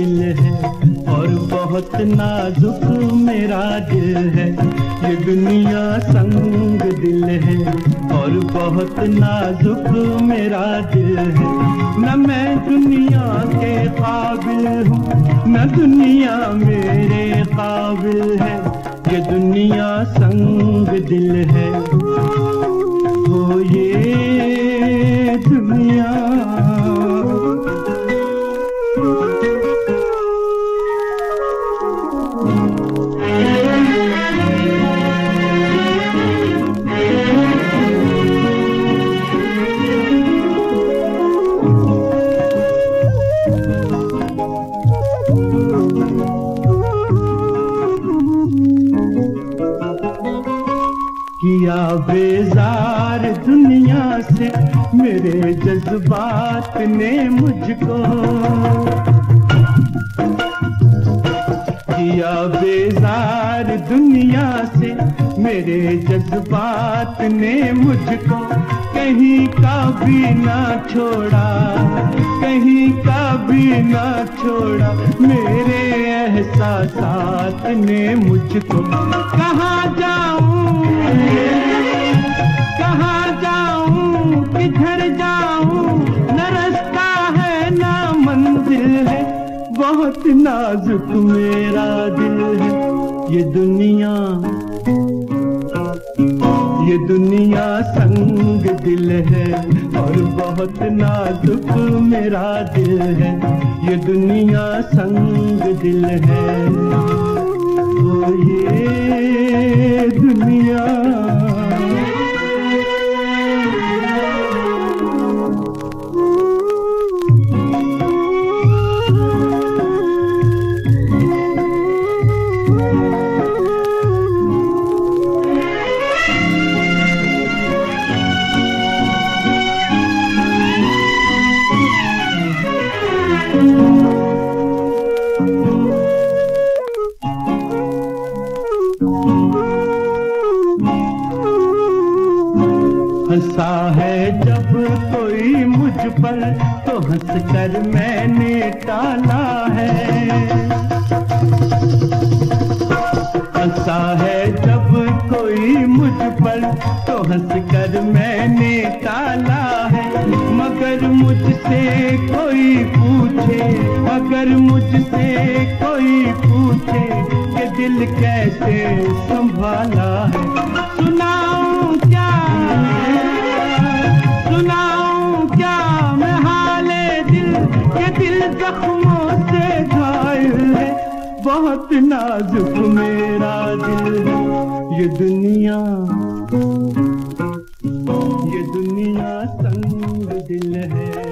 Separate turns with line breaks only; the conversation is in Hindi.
दिल है और बहुत नाजुक मेरा दिल है। ये दुनिया संग दिल है और बहुत नाजुक मेरा दिल है। न मैं दुनिया के काबिल हूँ न दुनिया मेरे काबिल है। ये दुनिया संग दिल है हो ये दुनिया। किया बेजार दुनिया से मेरे जज्बात ने मुझको, किया बेजार दुनिया से मेरे जज्बात ने मुझको। कहीं का भी ना छोड़ा कहीं का भी ना छोड़ा मेरे एहसासात ने मुझको। कहाँ जाऊं किधर जाऊं न रास्ता है ना मंजिल है। बहुत नाजुक मेरा दिल है। ये दुनिया संग दिल है और बहुत नाजुक मेरा दिल है। ये दुनिया संग दिल है ओ ये दुनिया। हंसा है जब कोई मुझ पर तो हंसकर मैंने टाला है। हंसा है जब कोई मुझ पर तो हंसकर मैंने टाला है। मगर मुझसे कोई पूछे अगर मुझसे कोई पूछे कि दिल कैसे संभाला है। सुनाऊं क्या मैं हाले दिल के दिल जख्मों से घायल है। बहुत नाजुक मेरा दिल है। ये दुनिया संग दिल है।